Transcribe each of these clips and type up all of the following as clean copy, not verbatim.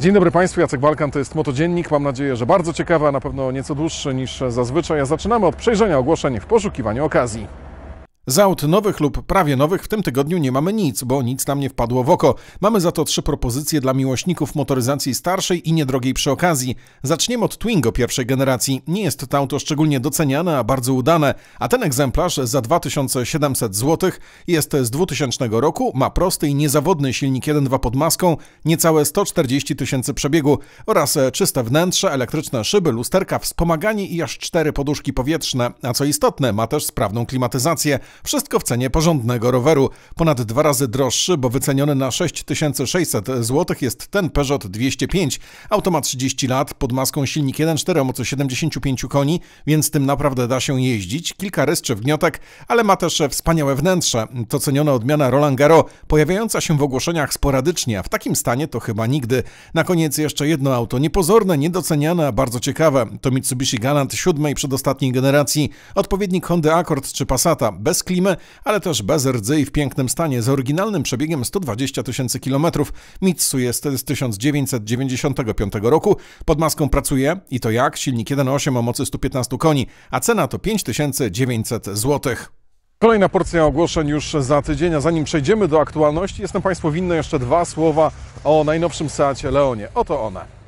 Dzień dobry Państwu, Jacek Balkan, to jest Motodziennik. Mam nadzieję, że bardzo ciekawy, a na pewno nieco dłuższy niż zazwyczaj. A zaczynamy od przejrzenia ogłoszeń w poszukiwaniu okazji. Z aut nowych lub prawie nowych w tym tygodniu nie mamy nic, bo nic nam nie wpadło w oko. Mamy za to 3 propozycje dla miłośników motoryzacji starszej i niedrogiej przy okazji. Zaczniemy od Twingo pierwszej generacji. Nie jest to auto szczególnie doceniane, a bardzo udane, a ten egzemplarz za 2700 zł jest z 2000 roku, ma prosty i niezawodny silnik 1.2 pod maską, niecałe 140 000 przebiegu oraz czyste wnętrze, elektryczne szyby, lusterka, wspomaganie i aż 4 poduszki powietrzne, a co istotne, ma też sprawną klimatyzację. Wszystko w cenie porządnego roweru. Ponad 2 razy droższy, bo wyceniony na 6600 zł jest ten Peugeot 205. Auto ma 30 lat, pod maską silnik 1.4 o mocy 75 koni, więc tym naprawdę da się jeździć. Kilka rys czy wniotek, ale ma też wspaniałe wnętrze. To ceniona odmiana Roland Garros, pojawiająca się w ogłoszeniach sporadycznie, a w takim stanie to chyba nigdy. Na koniec jeszcze jedno auto, niepozorne, niedoceniane, a bardzo ciekawe. To Mitsubishi Galant 7. przedostatniej generacji, odpowiednik Hondy Accord czy Passata, bez klimy, ale też bez rdzy i w pięknym stanie, z oryginalnym przebiegiem 120 000 km. Mitsu jest z 1995 roku, pod maską pracuje i to jak? Silnik 1.8 o mocy 115 koni, a cena to 5900 zł. Kolejna porcja ogłoszeń już za tydzień, a zanim przejdziemy do aktualności, jestem Państwu winny jeszcze 2 słowa o najnowszym Seacie Leonie. Oto one.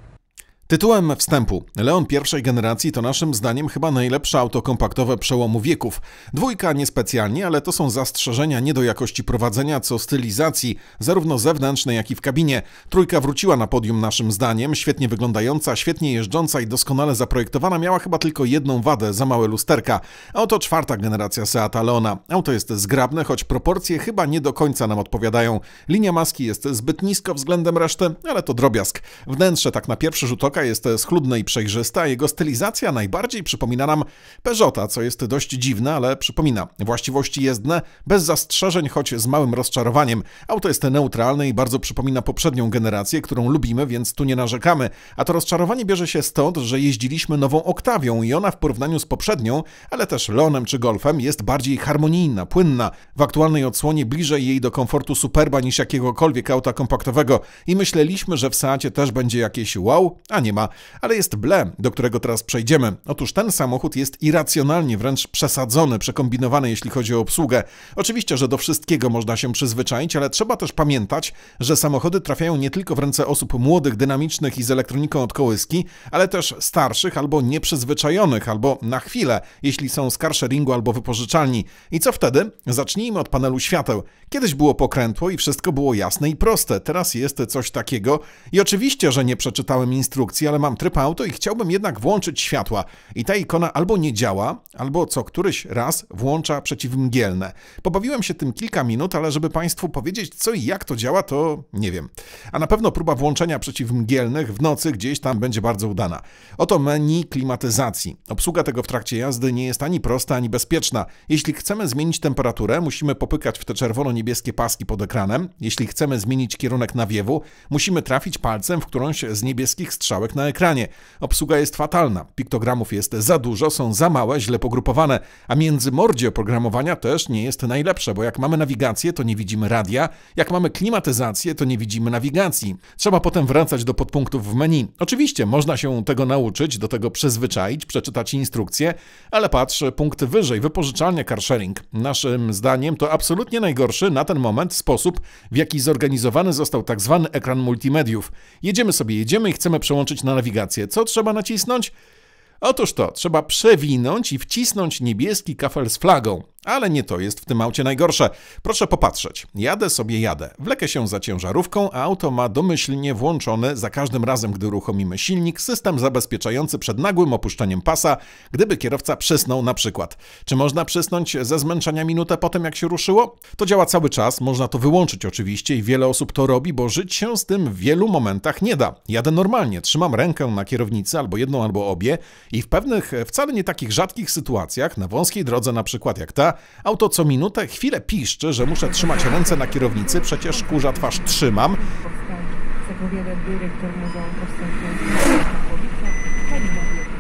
Tytułem wstępu. Leon pierwszej generacji to naszym zdaniem chyba najlepsze auto kompaktowe przełomu wieków. 2 niespecjalnie, ale to są zastrzeżenia nie do jakości prowadzenia, co stylizacji, zarówno zewnętrznej, jak i w kabinie. 3 wróciła na podium naszym zdaniem, świetnie wyglądająca, świetnie jeżdżąca i doskonale zaprojektowana, miała chyba tylko jedną wadę, za małe lusterka. A oto 4 generacja Seata Leona. Auto jest zgrabne, choć proporcje chyba nie do końca nam odpowiadają. Linia maski jest zbyt nisko względem reszty, ale to drobiazg. Wnętrze tak na pierwszy rzut oka jest schludne i przejrzyste, a jego stylizacja najbardziej przypomina nam Peugeota, co jest dość dziwne, ale przypomina. Właściwości jezdne, bez zastrzeżeń, choć z małym rozczarowaniem. Auto jest neutralne i bardzo przypomina poprzednią generację, którą lubimy, więc tu nie narzekamy. A to rozczarowanie bierze się stąd, że jeździliśmy nową Octavią i ona w porównaniu z poprzednią, ale też Leonem czy Golfem, jest bardziej harmonijna, płynna. W aktualnej odsłonie bliżej jej do komfortu Superba niż jakiegokolwiek auta kompaktowego i myśleliśmy, że w Seacie też będzie jakieś wow, a nie ma. Ale jest ble, do którego teraz przejdziemy. Otóż ten samochód jest irracjonalnie wręcz przesadzony, przekombinowany, jeśli chodzi o obsługę. Oczywiście, że do wszystkiego można się przyzwyczaić, ale trzeba też pamiętać, że samochody trafiają nie tylko w ręce osób młodych, dynamicznych i z elektroniką od kołyski, ale też starszych albo nieprzyzwyczajonych, albo na chwilę, jeśli są z carsharingu albo wypożyczalni. I co wtedy? Zacznijmy od panelu świateł. Kiedyś było pokrętło i wszystko było jasne i proste. Teraz jest coś takiego i oczywiście, że nie przeczytałem instrukcji, ale mam tryb auto i chciałbym jednak włączyć światła. I ta ikona albo nie działa, albo co któryś raz włącza przeciwmgielne. Pobawiłem się tym kilka minut, ale żeby Państwu powiedzieć co i jak to działa, to nie wiem. A na pewno próba włączenia przeciwmgielnych w nocy gdzieś tam będzie bardzo udana. Oto menu klimatyzacji. Obsługa tego w trakcie jazdy nie jest ani prosta, ani bezpieczna. Jeśli chcemy zmienić temperaturę, musimy popykać w te czerwono-niebieskie paski pod ekranem. Jeśli chcemy zmienić kierunek nawiewu, musimy trafić palcem w którąś z niebieskich strzałek na ekranie. Obsługa jest fatalna. Piktogramów jest za dużo, są za małe, źle pogrupowane, a międzymordzie oprogramowania też nie jest najlepsze, bo jak mamy nawigację, to nie widzimy radia, jak mamy klimatyzację, to nie widzimy nawigacji. Trzeba potem wracać do podpunktów w menu. Oczywiście można się tego nauczyć, do tego przyzwyczaić, przeczytać instrukcje, ale patrz, punkt wyżej, wypożyczalnia carsharing. Naszym zdaniem to absolutnie najgorszy na ten moment sposób, w jaki zorganizowany został tak zwany ekran multimediów. Jedziemy i chcemy przełączyć na nawigację. Co trzeba nacisnąć? Otóż to, trzeba przewinąć i wcisnąć niebieski kafel z flagą. Ale nie to jest w tym aucie najgorsze. Proszę popatrzeć. Jadę. Wlekę się za ciężarówką, a auto ma domyślnie włączony za każdym razem, gdy uruchomimy silnik, system zabezpieczający przed nagłym opuszczeniem pasa, gdyby kierowca przysnął na przykład. Czy można przysnąć ze zmęczenia minutę po tym, jak się ruszyło? To działa cały czas, można to wyłączyć oczywiście i wiele osób to robi, bo żyć się z tym w wielu momentach nie da. Jadę normalnie, trzymam rękę na kierownicy albo jedną, albo obie i w pewnych, wcale nie takich rzadkich sytuacjach, na wąskiej drodze na przykład jak ta, auto co minutę chwilę piszczy, że muszę trzymać ręce na kierownicy, przecież kurza twarz trzymam. Zapowiada dyrektor Muzeum Powstań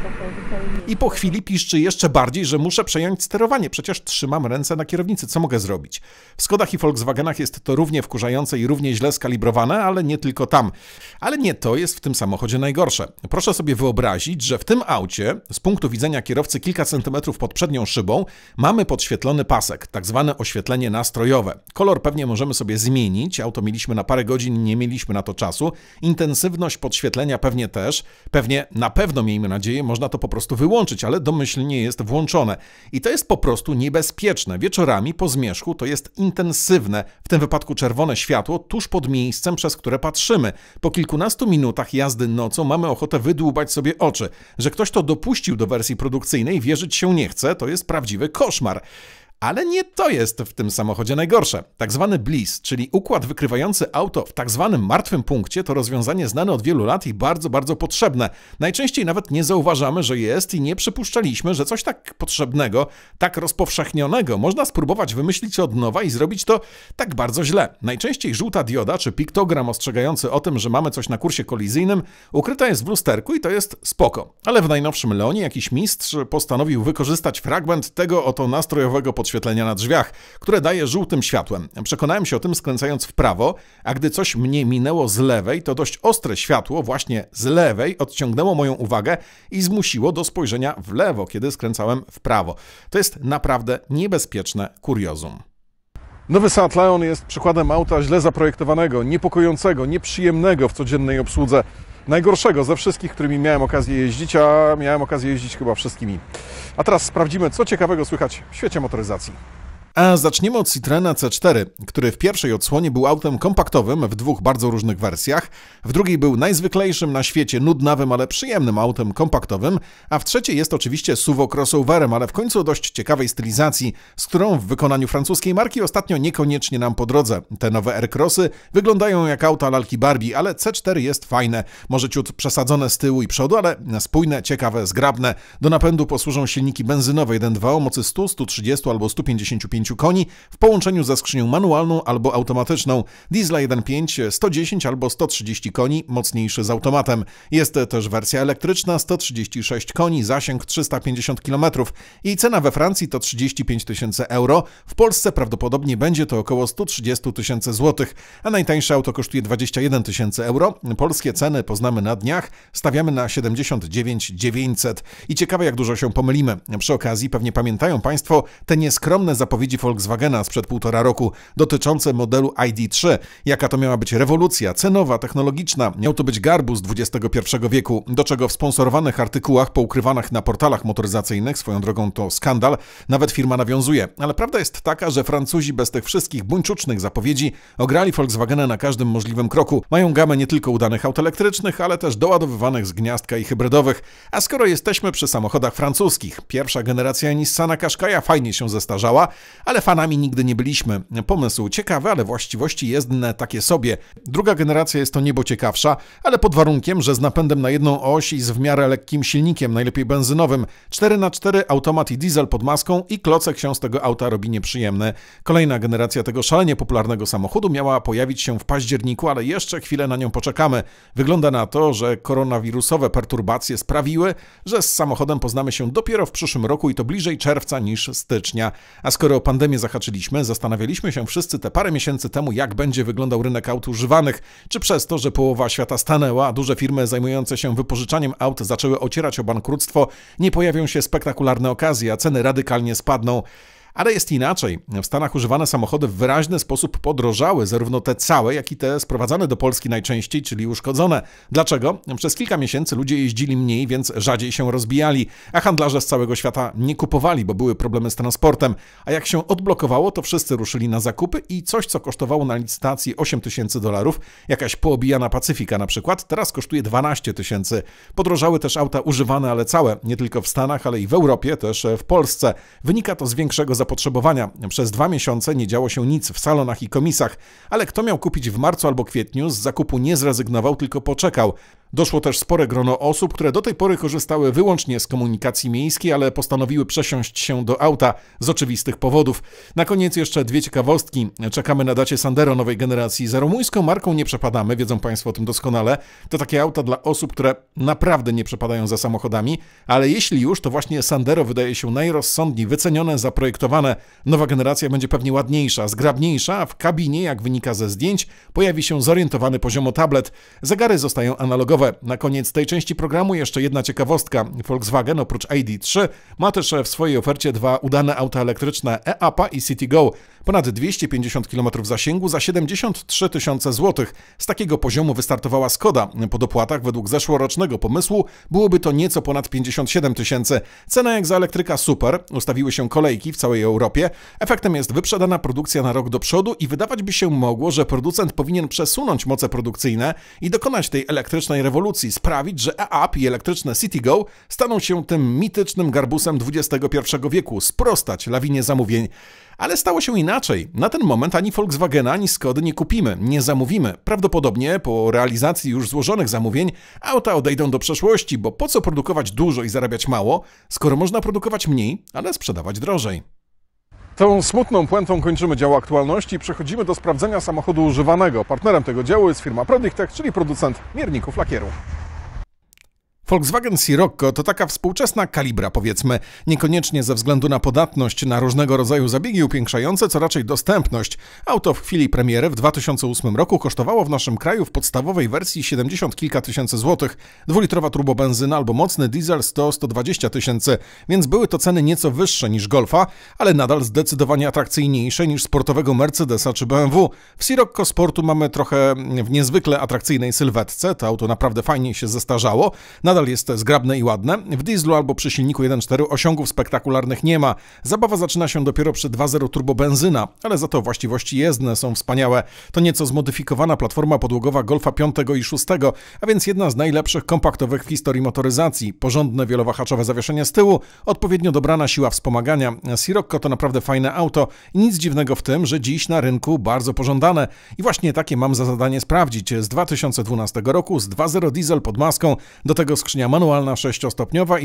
I po chwili piszczy jeszcze bardziej, że muszę przejąć sterowanie, przecież trzymam ręce na kierownicy, co mogę zrobić? W Skodach i Volkswagenach jest to równie wkurzające i równie źle skalibrowane, ale nie tylko tam. Ale nie to jest w tym samochodzie najgorsze. Proszę sobie wyobrazić, że w tym aucie, z punktu widzenia kierowcy kilka centymetrów pod przednią szybą, mamy podświetlony pasek, tak zwane oświetlenie nastrojowe. Kolor pewnie możemy sobie zmienić, auto mieliśmy na parę godzin, nie mieliśmy na to czasu. Intensywność podświetlenia pewnie też, na pewno, miejmy nadzieję, można to po prostu wyłączyć, ale domyślnie jest włączone. I to jest po prostu niebezpieczne. Wieczorami po zmierzchu to jest intensywne, w tym wypadku czerwone światło, tuż pod miejscem, przez które patrzymy. Po kilkunastu minutach jazdy nocą mamy ochotę wydłubać sobie oczy. Że ktoś to dopuścił do wersji produkcyjnej, wierzyć się nie chce, to jest prawdziwy koszmar. Ale nie to jest w tym samochodzie najgorsze. Tak zwany bliss, czyli układ wykrywający auto w tak zwanym martwym punkcie, to rozwiązanie znane od wielu lat i bardzo, bardzo potrzebne. Najczęściej nawet nie zauważamy, że jest i nie przypuszczaliśmy, że coś tak potrzebnego, tak rozpowszechnionego można spróbować wymyślić od nowa i zrobić to tak bardzo źle. Najczęściej żółta dioda czy piktogram ostrzegający o tym, że mamy coś na kursie kolizyjnym, ukryta jest w lusterku i to jest spoko. Ale w najnowszym Leonie jakiś mistrz postanowił wykorzystać fragment tego oto nastrojowego podświetlenia na drzwiach, które daje żółtym światłem. Przekonałem się o tym skręcając w prawo, a gdy coś mnie minęło z lewej, to dość ostre światło właśnie z lewej odciągnęło moją uwagę i zmusiło do spojrzenia w lewo, kiedy skręcałem w prawo. To jest naprawdę niebezpieczne kuriozum. Nowy Seat Leon jest przykładem auta źle zaprojektowanego, niepokojącego, nieprzyjemnego w codziennej obsłudze. Najgorszego ze wszystkich, którymi miałem okazję jeździć, a miałem okazję jeździć chyba wszystkimi. A teraz sprawdzimy, co ciekawego słychać w świecie motoryzacji. A zaczniemy od Citroena C4, który w pierwszej odsłonie był autem kompaktowym w dwóch bardzo różnych wersjach, w drugiej był najzwyklejszym na świecie, nudnawym, ale przyjemnym autem kompaktowym, a w trzeciej jest oczywiście SUV crossoverem, ale w końcu dość ciekawej stylizacji, z którą w wykonaniu francuskiej marki ostatnio niekoniecznie nam po drodze. Te nowe R-Crossy wyglądają jak auta lalki Barbie, ale C4 jest fajne, może ciut przesadzone z tyłu i przodu, ale spójne, ciekawe, zgrabne. Do napędu posłużą silniki benzynowe 1.2 o mocy 100, 130 albo 155 koni w połączeniu ze skrzynią manualną albo automatyczną. Diesla 1.5, 110 albo 130 koni, mocniejszy z automatem. Jest też wersja elektryczna, 136 koni, zasięg 350 km. Jej cena we Francji to 35 000 euro. W Polsce prawdopodobnie będzie to około 130 000 złotych, a najtańsze auto kosztuje 21 000 euro. Polskie ceny poznamy na dniach, stawiamy na 79 900. I ciekawe, jak dużo się pomylimy. Przy okazji pewnie pamiętają Państwo te nieskromne zapowiedzi Volkswagena sprzed 1,5 roku dotyczące modelu ID.3. Jaka to miała być rewolucja cenowa, technologiczna. Miał to być garbus XXI wieku, do czego w sponsorowanych artykułach poukrywanych na portalach motoryzacyjnych, swoją drogą to skandal, nawet firma nawiązuje. Ale prawda jest taka, że Francuzi bez tych wszystkich buńczucznych zapowiedzi ograli Volkswagena na każdym możliwym kroku. Mają gamę nie tylko udanych aut elektrycznych, ale też doładowywanych z gniazdka i hybrydowych. A skoro jesteśmy przy samochodach francuskich, pierwsza generacja Nissana Qashqai'a fajnie się zestarzała, ale fanami nigdy nie byliśmy. Pomysł ciekawy, ale właściwości jezdne takie sobie. Druga generacja jest to niebo ciekawsza, ale pod warunkiem, że z napędem na jedną oś i z w miarę lekkim silnikiem, najlepiej benzynowym. 4x4, automat i diesel pod maską i klocek się z tego auta robi nieprzyjemny. Kolejna generacja tego szalenie popularnego samochodu miała pojawić się w październiku, ale jeszcze chwilę na nią poczekamy. Wygląda na to, że koronawirusowe perturbacje sprawiły, że z samochodem poznamy się dopiero w przyszłym roku i to bliżej czerwca niż stycznia. A skoro o pandemię zahaczyliśmy, zastanawialiśmy się wszyscy te parę miesięcy temu, jak będzie wyglądał rynek aut używanych. Czy przez to, że połowa świata stanęła, a duże firmy zajmujące się wypożyczaniem aut zaczęły ocierać o bankructwo, nie pojawią się spektakularne okazje, a ceny radykalnie spadną. Ale jest inaczej. W Stanach używane samochody w wyraźny sposób podrożały, zarówno te całe, jak i te sprowadzane do Polski najczęściej, czyli uszkodzone. Dlaczego? Przez kilka miesięcy ludzie jeździli mniej, więc rzadziej się rozbijali, a handlarze z całego świata nie kupowali, bo były problemy z transportem. A jak się odblokowało, to wszyscy ruszyli na zakupy i coś, co kosztowało na licytacji $8 000, jakaś poobijana Pacyfika na przykład, teraz kosztuje 12 000. Podrożały też auta używane, ale całe, nie tylko w Stanach, ale i w Europie, też w Polsce. Wynika to z większego zapotrzebowania. Przez 2 miesiące nie działo się nic w salonach i komisach, ale kto miał kupić w marcu albo kwietniu, z zakupu nie zrezygnował, tylko poczekał. Doszło też spore grono osób, które do tej pory korzystały wyłącznie z komunikacji miejskiej, ale postanowiły przesiąść się do auta z oczywistych powodów. Na koniec jeszcze dwie ciekawostki. Czekamy na Dacia Sandero nowej generacji. Za rumuńską marką nie przepadamy, wiedzą Państwo o tym doskonale. To takie auta dla osób, które naprawdę nie przepadają za samochodami, ale jeśli już, to właśnie Sandero wydaje się najrozsądniej wycenione, zaprojektowane. Nowa generacja będzie pewnie ładniejsza, zgrabniejsza, a w kabinie, jak wynika ze zdjęć, pojawi się zorientowany poziomo tablet. Zegary zostają analogowe. Na koniec tej części programu jeszcze jedna ciekawostka. Volkswagen oprócz ID.3 ma też w swojej ofercie dwa udane auta elektryczne e-Apa i CitiGo. Ponad 250 km zasięgu za 73 tysiące złotych. Z takiego poziomu wystartowała Skoda. Po dopłatach według zeszłorocznego pomysłu byłoby to nieco ponad 57 tysięcy. Cena jak za elektryka super. Ustawiły się kolejki w całej Europie. Efektem jest wyprzedana produkcja na rok do przodu i wydawać by się mogło, że producent powinien przesunąć moce produkcyjne i dokonać tej elektrycznej rewolucji, sprawić, że e-Up i elektryczne CitiGo staną się tym mitycznym garbusem XXI wieku, sprostać lawinie zamówień. Ale stało się inaczej. Na ten moment ani Volkswagena, ani Skody nie kupimy, nie zamówimy. Prawdopodobnie po realizacji już złożonych zamówień auta odejdą do przeszłości, bo po co produkować dużo i zarabiać mało, skoro można produkować mniej, ale sprzedawać drożej. Tą smutną puentą kończymy dział aktualności i przechodzimy do sprawdzenia samochodu używanego. Partnerem tego działu jest firma Prodiktech, czyli producent mierników lakieru. Volkswagen Sirocco to taka współczesna kalibra, powiedzmy, niekoniecznie ze względu na podatność na różnego rodzaju zabiegi upiększające, co raczej dostępność. Auto w chwili premiery w 2008 roku kosztowało w naszym kraju w podstawowej wersji 70 kilka tysięcy złotych, dwulitrowa turbobenzyna albo mocny diesel 100-120 tysięcy, więc były to ceny nieco wyższe niż Golfa, ale nadal zdecydowanie atrakcyjniejsze niż sportowego Mercedesa czy BMW. W Sirocco Sportu mamy trochę w niezwykle atrakcyjnej sylwetce, to auto naprawdę fajnie się zestarzało, nadal jest zgrabne i ładne. W dieslu albo przy silniku 1.4 osiągów spektakularnych nie ma. Zabawa zaczyna się dopiero przy 2.0 turbobenzyna, ale za to właściwości jezdne są wspaniałe. To nieco zmodyfikowana platforma podłogowa Golfa 5 i 6, a więc jedna z najlepszych kompaktowych w historii motoryzacji. Porządne wielowahaczowe zawieszenie z tyłu, odpowiednio dobrana siła wspomagania. Sirocco to naprawdę fajne auto i nic dziwnego w tym, że dziś na rynku bardzo pożądane. I właśnie takie mam za zadanie sprawdzić. Z 2012 roku z 2.0 diesel pod maską, do tego skrzynia manualna 6-stopniowa i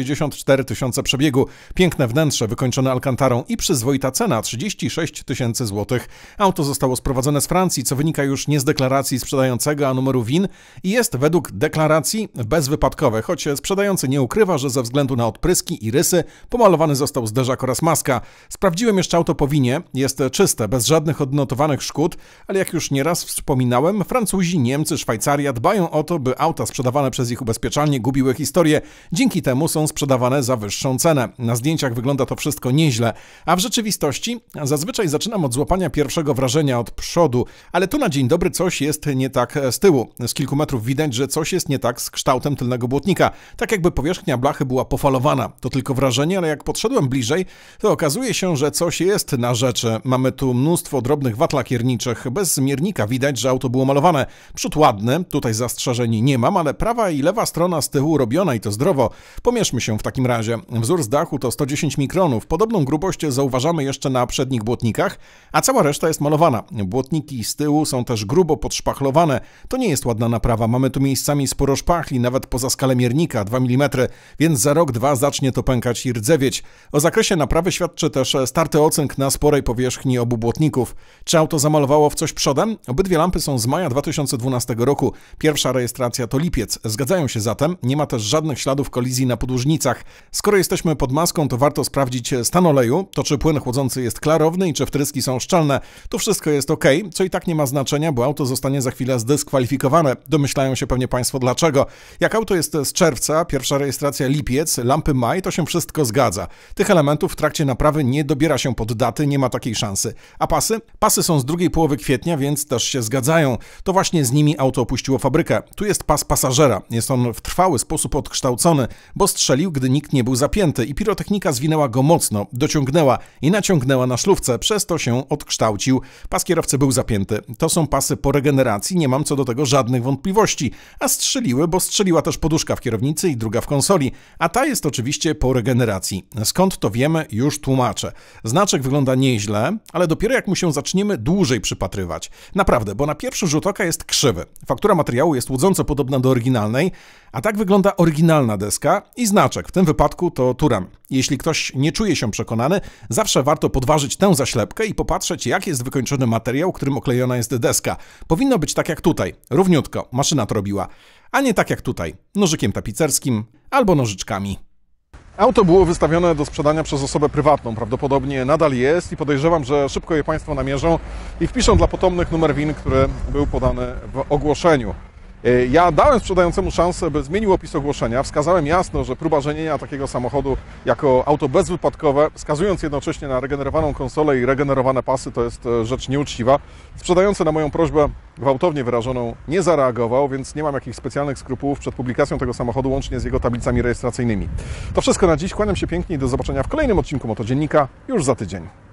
164 tysiące przebiegu. Piękne wnętrze wykończone alkantarą i przyzwoita cena 36 tysięcy złotych. Auto zostało sprowadzone z Francji, co wynika już nie z deklaracji sprzedającego, a numeru VIN i jest według deklaracji bezwypadkowe, choć sprzedający nie ukrywa, że ze względu na odpryski i rysy pomalowany został zderzak oraz maska. Sprawdziłem jeszcze auto po winie, jest czyste, bez żadnych odnotowanych szkód, ale jak już nieraz wspominałem, Francuzi, Niemcy, Szwajcaria dbają o to, by auta sprzedawane przez ich ubezpieczalnie gubiły historię. Dzięki temu są sprzedawane za wyższą cenę. Na zdjęciach wygląda to wszystko nieźle, a w rzeczywistości zazwyczaj zaczynam od złapania pierwszego wrażenia od przodu, ale tu na dzień dobry coś jest nie tak z tyłu. Z kilku metrów widać, że coś jest nie tak z kształtem tylnego błotnika. Tak jakby powierzchnia blachy była pofalowana. To tylko wrażenie, ale jak podszedłem bliżej, to okazuje się, że coś jest na rzeczy. Mamy tu mnóstwo drobnych wat lakierniczych. Bez miernika widać, że auto było malowane. Przód ładny, tutaj zastrzeżeń nie mam, ale prawa i lewa strona z tyłu robiona i to zdrowo. Pomierzmy się w takim razie. Wzór z dachu to 110 mikronów. Podobną grubość zauważamy jeszcze na przednich błotnikach, a cała reszta jest malowana. Błotniki z tyłu są też grubo podszpachlowane. To nie jest ładna naprawa. Mamy tu miejscami sporo szpachli, nawet poza skalę miernika, 2 mm, więc za rok, dwa zacznie to pękać i rdzewieć. O zakresie naprawy świadczy też starty ocynk na sporej powierzchni obu błotników. Czy auto zamalowało w coś przodem? Obydwie lampy są z maja 2012 roku. Pierwsza rejestracja to lipiec. Zgadzają się zatem, nie ma też żadnych śladów kolizji na podłużnicach. Skoro jesteśmy pod maską, to warto sprawdzić stan oleju, to czy płyn chłodzący jest klarowny i czy wtryski są szczelne. Tu wszystko jest ok, co i tak nie ma znaczenia, bo auto zostanie za chwilę zdyskwalifikowane. Domyślają się pewnie Państwo dlaczego. Jak auto jest z czerwca, pierwsza rejestracja lipiec, lampy maj, to się wszystko zgadza. Tych elementów w trakcie naprawy nie dobiera się pod daty, nie ma takiej szansy. A pasy? Pasy są z drugiej połowy kwietnia, więc też się zgadzają. To właśnie z nimi auto opuściło fabrykę. Tu jest pas pasażera. Jest on w niewytrwały sposób odkształcony, bo strzelił, gdy nikt nie był zapięty i pirotechnika zwinęła go mocno, dociągnęła i naciągnęła na szlufce, przez to się odkształcił. Pas kierowcy był zapięty. To są pasy po regeneracji, nie mam co do tego żadnych wątpliwości. A strzeliły, bo strzeliła też poduszka w kierownicy i druga w konsoli, a ta jest oczywiście po regeneracji. Skąd to wiemy, już tłumaczę. Znaczek wygląda nieźle, ale dopiero jak mu się zaczniemy dłużej przypatrywać. Naprawdę, bo na pierwszy rzut oka jest krzywy. Faktura materiału jest łudząco podobna do oryginalnej, a tak wygląda oryginalna deska i znaczek. W tym wypadku to Turan. Jeśli ktoś nie czuje się przekonany, zawsze warto podważyć tę zaślepkę i popatrzeć, jak jest wykończony materiał, którym oklejona jest deska. Powinno być tak jak tutaj, równiutko, maszyna to robiła, a nie tak jak tutaj, nożykiem tapicerskim albo nożyczkami. Auto było wystawione do sprzedania przez osobę prywatną, prawdopodobnie nadal jest i podejrzewam, że szybko je Państwo namierzą i wpiszą dla potomnych numer VIN, który był podany w ogłoszeniu. Ja dałem sprzedającemu szansę, by zmienił opis ogłoszenia. Wskazałem jasno, że próba żenienia takiego samochodu jako auto bezwypadkowe, wskazując jednocześnie na regenerowaną konsolę i regenerowane pasy, to jest rzecz nieuczciwa. Sprzedający na moją prośbę gwałtownie wyrażoną nie zareagował, więc nie mam jakichś specjalnych skrupułów przed publikacją tego samochodu, łącznie z jego tablicami rejestracyjnymi. To wszystko na dziś. Kłaniam się pięknie i do zobaczenia w kolejnym odcinku Motodziennika już za tydzień.